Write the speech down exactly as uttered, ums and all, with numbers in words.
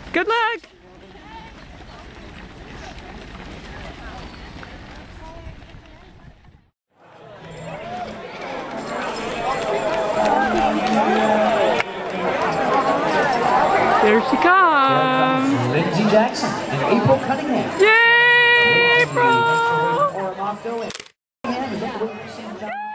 Good luck. There she comes. Lindsay Jackson and April Cunningham. Yay, April! Or Monto and